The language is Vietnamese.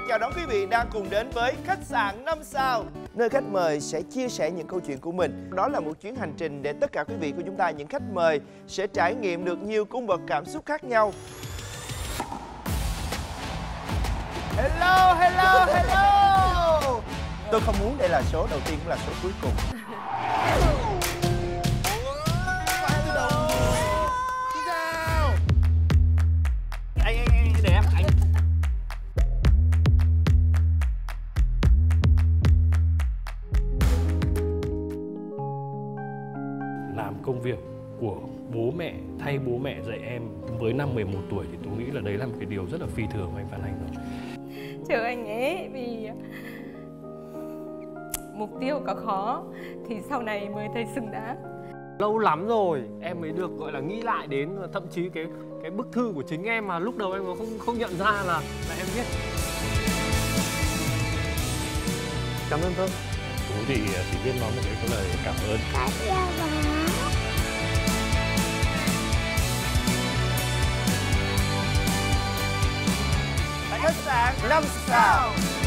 Chào đón quý vị đang cùng đến với khách sạn 5 sao, nơi khách mời sẽ chia sẻ những câu chuyện của mình. Đó là một chuyến hành trình để tất cả quý vị của chúng ta, những khách mời sẽ trải nghiệm được nhiều cung bậc cảm xúc khác nhau. Hello, hello, hello. Tôi không muốn đây là số đầu tiên cũng là số cuối cùng. Anh để em anh. Làm công việc của bố mẹ, thay bố mẹ dạy em với năm 11 tuổi thì tôi nghĩ là đấy là một cái điều rất là phi thường của anh Phan Anh rồi. Chờ anh ấy vì mục tiêu có khó thì sau này mới thấy xứng đáng. Lâu lắm rồi em mới được gọi là nghĩ lại đến, thậm chí cái bức thư của chính em mà lúc đầu em không nhận ra là em viết. Cảm ơn Thơm. Tú thì chỉ biết nói một cái lời cảm ơn. Khách sạn 5 sao.